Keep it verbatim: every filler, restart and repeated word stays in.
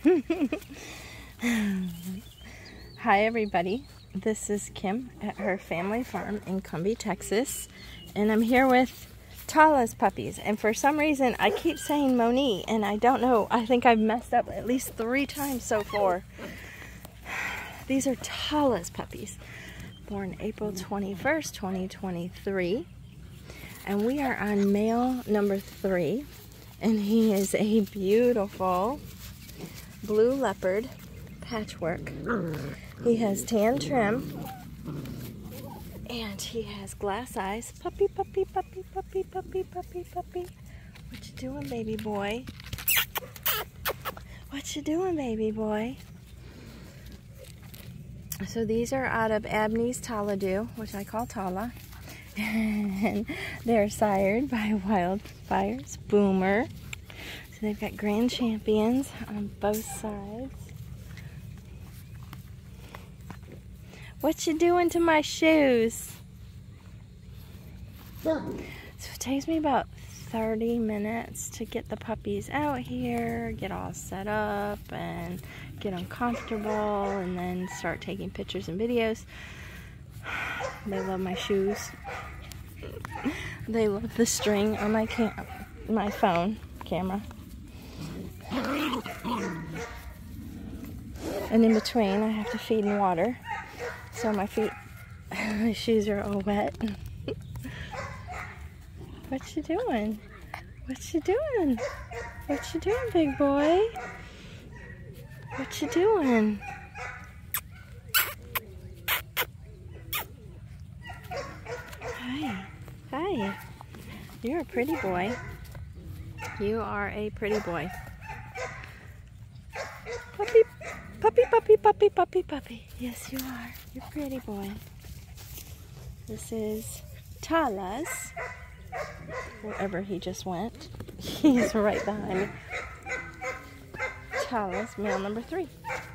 Hi everybody, this is Kim at her family farm in Cumbie, Texas, and I'm here with Tala's puppies. And for some reason I keep saying Moni, and I don't know, I think I've messed up at least three times so far. These are Tala's puppies, born April twenty-first, twenty twenty-three, and we are on male number three, and he is a beautiful blue leopard patchwork. He has tan trim and he has glass eyes. Puppy, puppy, puppy, puppy, puppy, puppy, puppy. What you doing, baby boy? What you doing, baby boy? So these are out of Abney's Taladoo, which I call Tala. And they're sired by Wildfire's Boomer. So they've got grand champions on both sides. What you doing to my shoes? So it takes me about thirty minutes to get the puppies out here, get all set up, and get them comfortable, and then start taking pictures and videos. They love my shoes. They love the string on my cam my phone camera. And in between, I have to feed and water. So my feet, my shoes are all wet. What you doing? What you doing? What you doing, big boy? What you doing? Hi. Hi. You're a pretty boy. You are a pretty boy. Puppy, puppy, puppy, puppy, puppy, puppy. Yes, you are. You're a pretty boy. This is Tala's. Wherever he just went. He's right behind me. Tala's male number three.